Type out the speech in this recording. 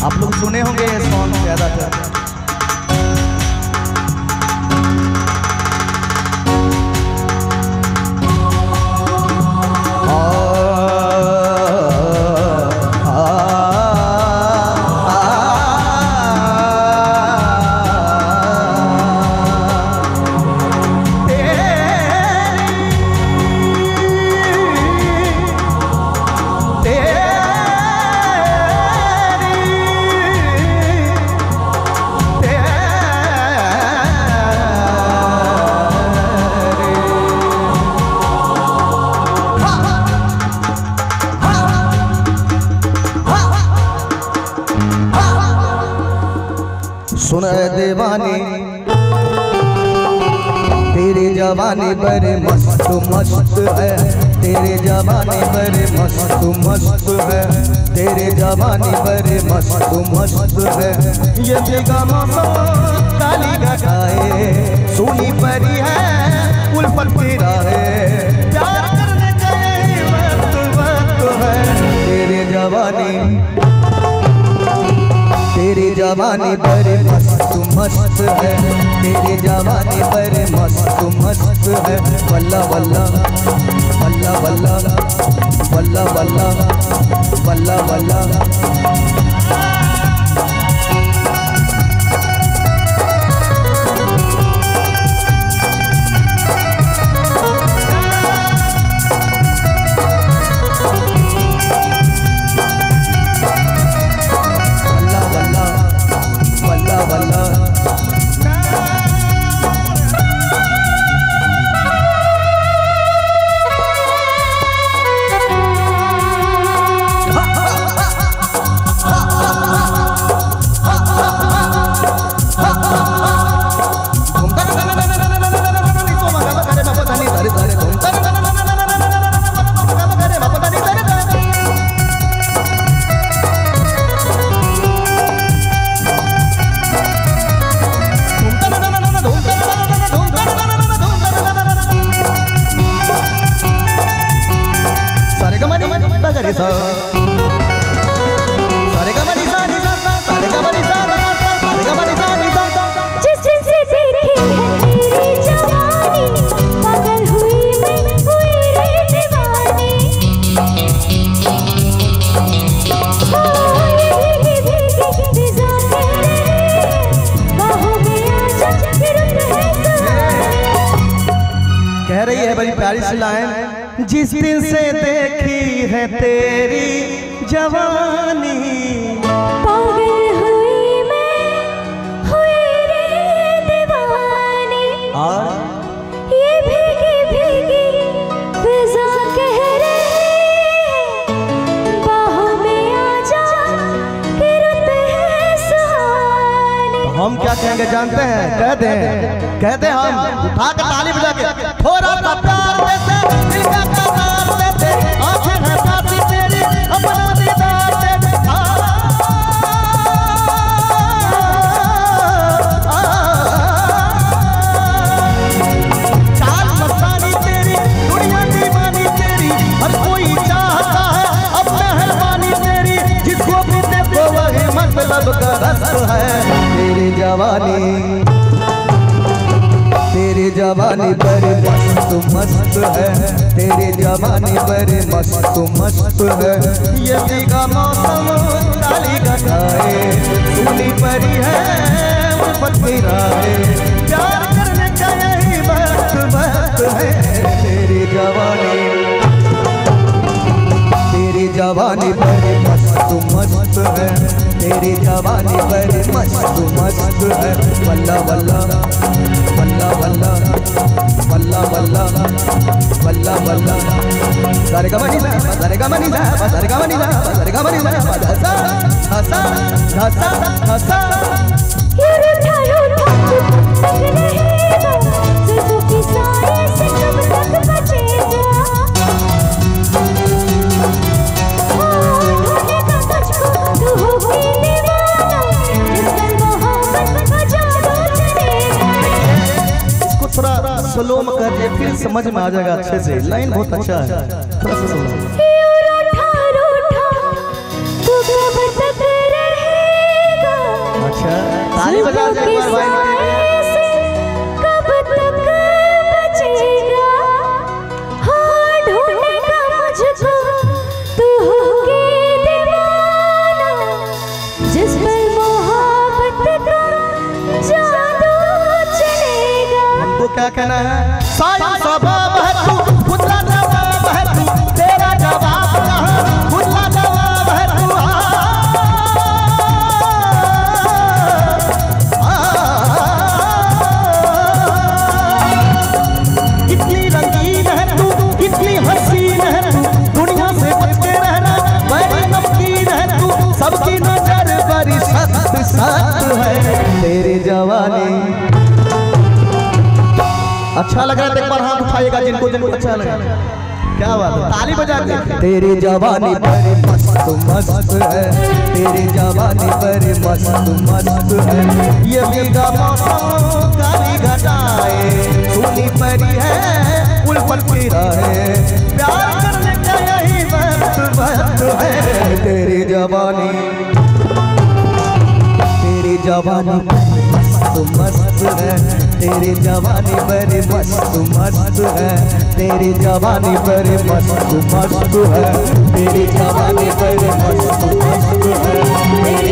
आप लोग सुने होंगे ये सॉन्ग ज्यादातर। सुन दीवानी तेरी जवानी बड़े मस्त मस्त है, तेरे जवानी बड़े मस्त मस्त है, तेरे जवानी बड़े मस्त मस्त है। ये जगह मौसम काली घटाए सोनी परी है उल्फत तेरा है, प्यार करने का वक्त वक्त है। तेरे जवानी बड़े मस्त मस्त है, तेरे जवानी बड़े मस्त मस्त है। वल्ला वल्ला वल्ला वल्ला वल्ला वल्ला वल्ला वल्ला। कह रही है बड़ी प्यारी सी लाइन, जिस दिन से देखी है तेरी जवानी पागल हुई मैं, हुई रे दीवानी। और ये भीगी भीगी फिजा कह रही बाहों में आजा कि रुत है सुहानी। तो हम क्या कहेंगे जानते हैं? कहते हम उठा के ताली बजा के थोड़ा सा प्यार देते, दिल का करार देते, आंखें हंसाती तेरी अपना दीदार देते। चाल मस्तानी तेरी, दुनिया दीवानी तेरी, हर कोई चाहता है अब मेहरबानी तेरी, जिसको भी देखो वही मतलब का रस है। तेरी जवानी बड़े मस्त मस्त है, तेरी जवानी बड़े मस्त मस्त है। ये का मौसम काली घटाए सोनी परी है उल्फत तेरा है, प्यार करने का यही वक्त वक्त है। तेरी जवानी बड़े मस्त मस्त है, तेरी जवानी बड़े मस्त मस्त है। वल्ला वल्ला वल्ला वल्ला वल्ला वल्ला वल्ला वल्ला। सारे गा मनी सा, सारे गा मनी सा, सारे गा मनी सा, सारे गा मनी सा, धसा धसा धसा धसा। ये रूठा रूठा तक नहीं जा, जुल्फों की साए से कब तक बचे जा। ढूंढने का तुझको तू होगी दीवाना, जिस पर मोहब्बत बजा दो चलेगा। इसको थोड़ा स्लो में कर दे फिर समझ में आ जाएगा अच्छे से। लाइन बहुत अच्छा है, थोड़ा सा सुनो। ये रूठा रूठा तू कब तक रहे ताली बजा दे एक बार भाई के लिए। कब तक बचेगा हाँ ढूंढेगा मुझको तू होके दीवाना जिस पर मोहब्बत का जादू चलेगा। हमको क्या कहना है? साया सबाब है तू, खुदा जवाब है तू, तेरा जवाब कहाँ, खुदा जवाब है तू। कितनी रंगीन है तू, कितनी हसीन है तू, दुनिया से बच के रहना बड़ी नमकीन है तू, सबकी नजर बड़ी सख्त सख्त है तेरी जवानी। अच्छा लग रहा है, एक बार हाथ उठाइएगा जिनको जिनको अच्छा लगा। क्या बात है, ताली बजा के। तेरी जवानी बड़ी मस्त मस्त है, तेरी जवानी बड़ी मस्त मस्त है। ये भीगा मौसम काली घटाए सुनी परी है उल्फत की राहें, प्यार करने का यही वक्त वक्त है। तेरी जवानी मस्त मस्त है, तेरी जवानी बड़ी मस्त मस्त है, तेरी जवानी बड़ी मस्त मस्त है, तेरी जवानी बड़ी मस्त मस्त है।